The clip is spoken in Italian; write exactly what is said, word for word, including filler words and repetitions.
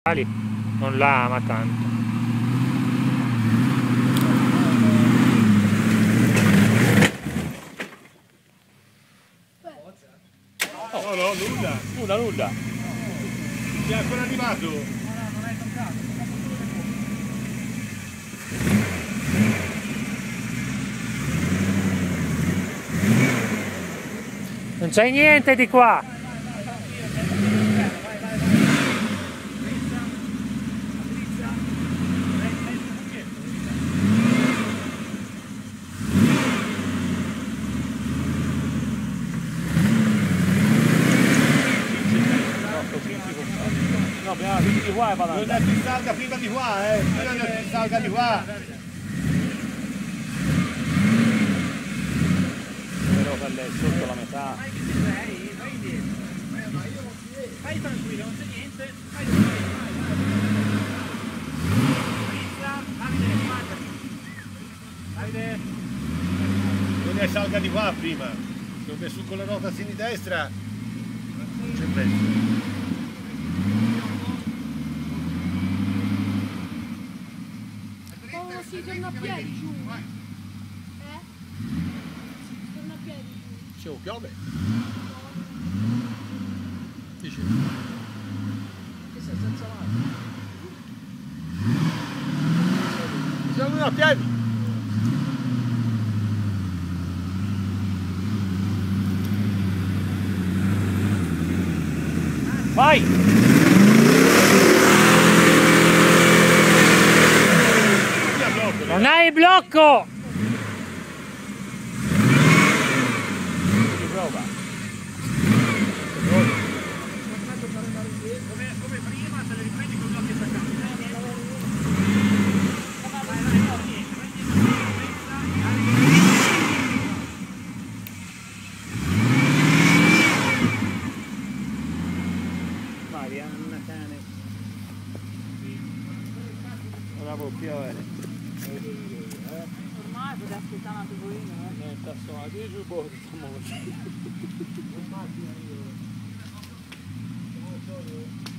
non la ama tanto. No, no, nulla. Nulla, nulla. Ti è ancora arrivato. Non c'è niente di qua. No, prima di qua e vado. Bisogna che salga prima di qua, eh. Bisogna che salga di qua. Però per lei sotto la metà. Fai tranquillo, non c'è niente. Fai Davide, Bisogna che salga di qua prima. Dove su con la nota a sinistra non c'è prezzo. Oh, si torna a piedi giù. Eh? Si torna a piedi giù. C'è un piove? Dici? Che sei senza mano? Siamo a piedi! Vai! Non hai il blocco! Prova. come, come prima, se le riprendi con gli occhi attaccati. Marianna cane. Ora può piovere. Ormai potete aspettare un attimino, eh. Non sta suonato, io sul bordo stiamo così.